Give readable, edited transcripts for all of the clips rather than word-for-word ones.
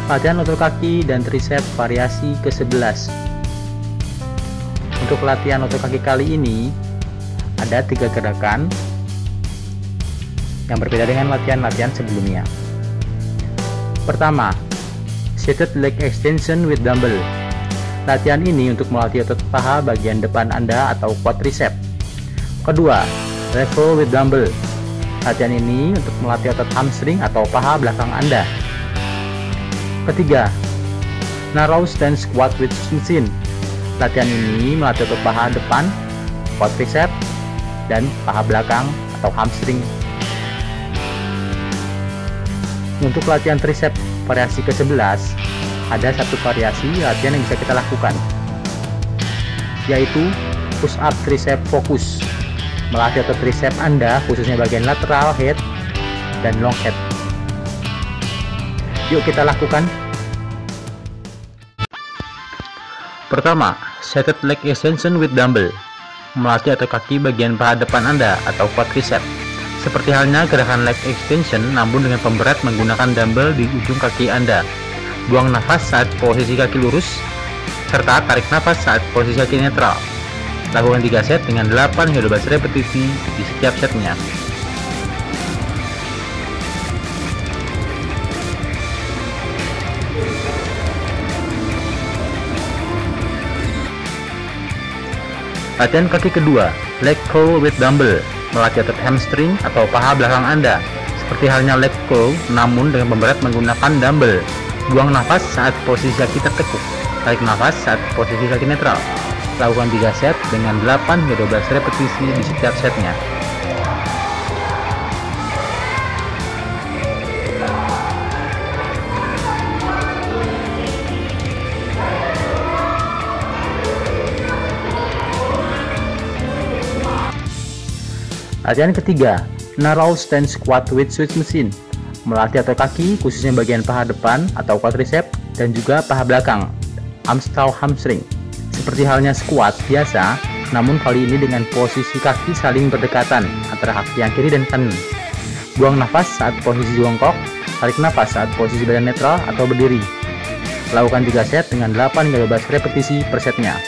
Latihan otot kaki dan tricep variasi ke-11. Untuk latihan otot kaki kali ini ada 3 gerakan yang berbeda dengan latihan-latihan sebelumnya. Pertama, seated leg extension with dumbbell. Latihan ini untuk melatih otot paha bagian depan Anda atau quadricep. Kedua, level with dumbbell. Latihan ini untuk melatih otot hamstring atau paha belakang Anda. Ketiga, narrow stance squat with machine. Latihan ini melatih otot paha depan, quadricep, dan paha belakang atau hamstring. Untuk latihan tricep variasi ke-11, ada satu variasi latihan yang bisa kita lakukan, yaitu push up tricep fokus. Melatih otot tricep Anda khususnya bagian lateral head dan long head. Yuk kita lakukan. Pertama, seated leg extension with dumbbell. Melatih otot kaki bagian paha depan Anda atau quadricep. Seperti halnya gerakan leg extension namun dengan pemberat menggunakan dumbbell di ujung kaki Anda. Buang nafas saat posisi kaki lurus, serta tarik nafas saat posisi kaki netral. Lakukan 3 set dengan 8 hingga 12 repetisi di setiap setnya. Latihan kaki kedua, leg curl with dumbbell. Melatih otot hamstring atau paha belakang Anda. Seperti halnya leg curl namun dengan pemberat menggunakan dumbbell. Buang nafas saat posisi kaki tertekuk. Tarik nafas saat posisi kaki netral. Lakukan 3 set dengan 8 hingga 12 repetisi di setiap setnya. Latihan ketiga, narrow stance squat with switch machine. Melatih otot kaki khususnya bagian paha depan atau quadricep dan juga paha belakang atau hamstring. Seperti halnya squat biasa, namun kali ini dengan posisi kaki saling berdekatan antara kaki yang kiri dan kanan. Buang nafas saat posisi jongkok, tarik nafas saat posisi badan netral atau berdiri. Lakukan 3 set dengan 8 hingga 12 repetisi per setnya.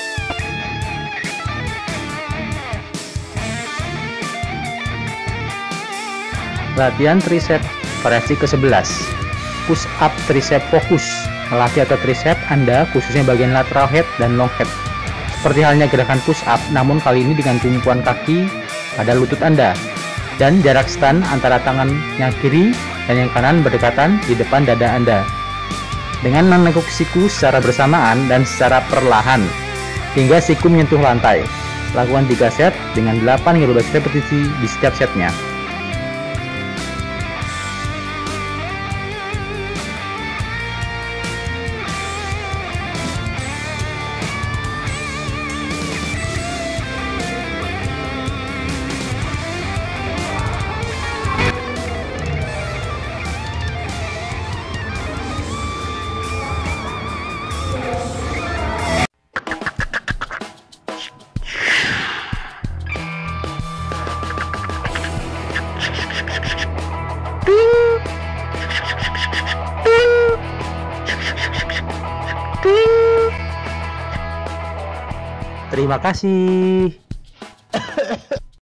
Latihan tricep variasi ke-11. Push up tricep fokus. Melatih otot tricep Anda khususnya bagian lateral head dan long head. Seperti halnya gerakan push up namun kali ini dengan tumpuan kaki pada lutut Anda dan jarak stand antara tangan yang kiri dan yang kanan berdekatan di depan dada Anda. Dengan menekuk siku secara bersamaan dan secara perlahan hingga siku menyentuh lantai. Lakukan 3 set dengan 8 hingga 12 repetisi di setiap setnya. Terima kasih.